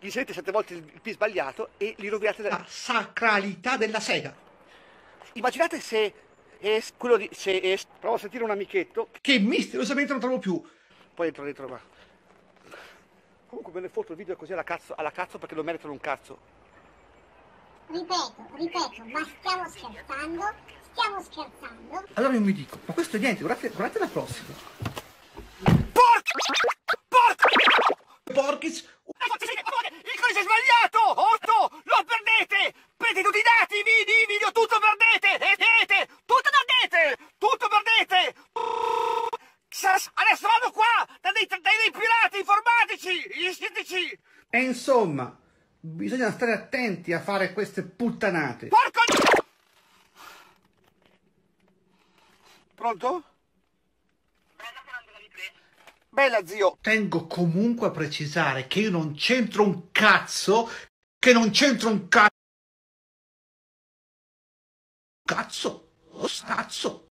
inserite 7 volte il P sbagliato e li rovinate La sacralità della sega. Immaginate se quello di... provo a sentire un amichetto. Che misteriosamente non trovo più. Poi entro dentro, ma... Comunque me ne foto il video così alla cazzo perché lo meritano un cazzo. Ripeto, ma stiamo scherzando? Stiamo scherzando? Allora io mi dico, ma questo è niente, guardate la prossima. Porchis! Il codice è sbagliato! 8! Lo perdete! Perdete tutti i dati! Video, tutto perdete! Tutto perdete! Tutto perdete! Adesso vado qua! Da dei pirati informatici! Iscriveteci! E insomma, bisogna stare attenti a fare queste puttanate. Porco... Pronto? Bella, zio! Tengo comunque a precisare che io non c'entro un cazzo, cazzo o stazzo.